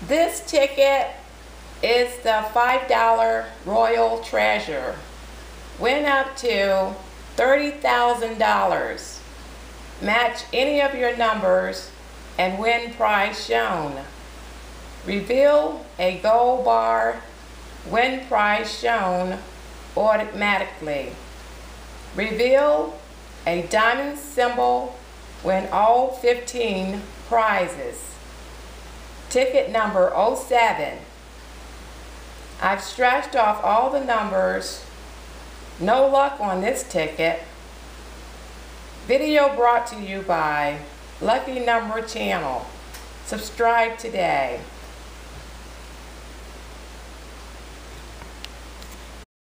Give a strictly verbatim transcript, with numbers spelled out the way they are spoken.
This ticket is the five dollar Royal Treasure. Win up to thirty thousand dollars. Match any of your numbers and win prize shown. Reveal a gold bar, win prize shown automatically. Reveal a diamond symbol, win all fifteen prizes. Ticket number oh seven. I've scratched off all the numbers. No luck on this ticket. Video brought to you by Lucky Number Channel. Subscribe today.